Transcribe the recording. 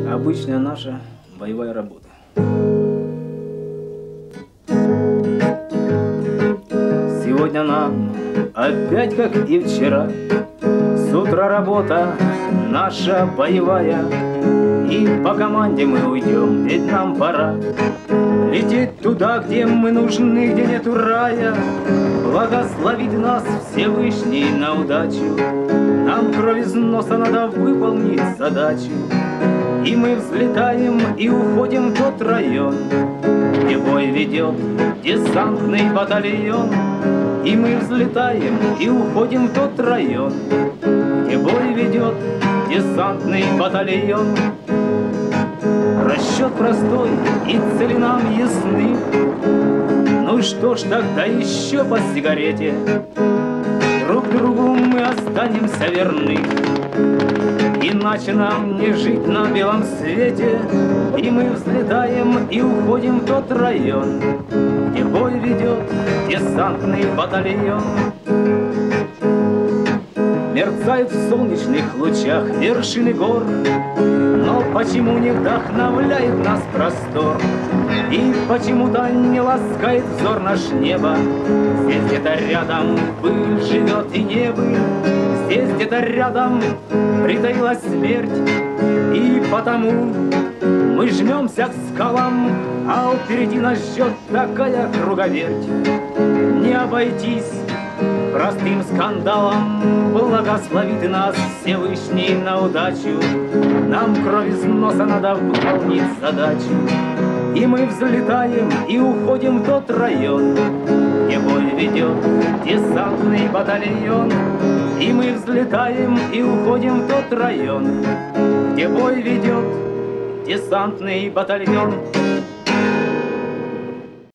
Обычная наша боевая работа. Сегодня нам опять, как и вчера, с утра работа наша боевая. И по команде мы уйдем, ведь нам пора лететь туда, где мы нужны, где нету рая. Благословить нас Всевышний на удачу. Нам кровь из носа надо выполнить задачу. И мы взлетаем и уходим в тот район, где бой ведет десантный батальон. И мы взлетаем и уходим в тот район, где бой ведет десантный батальон. Расчет простой и цели нам ясны. Ну что ж, тогда еще по сигарете. Друг другу мы останемся верны, иначе нам не жить на белом свете. И мы взлетаем и уходим в тот район, где бой ведет десантный батальон. Мерцают в солнечных лучах вершины гор, но почему не вдохновляет нас простор? И почему-то не ласкает взор наш небо. Здесь где-то рядом быль живет и не быль. Здесь где-то рядом притаилась смерть. И потому мы жмемся к скалам, а впереди нас ждет такая круговерть. Не обойтись простым скандалом. Благословит нас Всевышний на удачу. Нам кровь из носа надо выполнить задачу. И мы взлетаем и уходим в тот район, где бой ведет десантный батальон. И мы взлетаем и уходим в тот район, где бой ведет десантный батальон.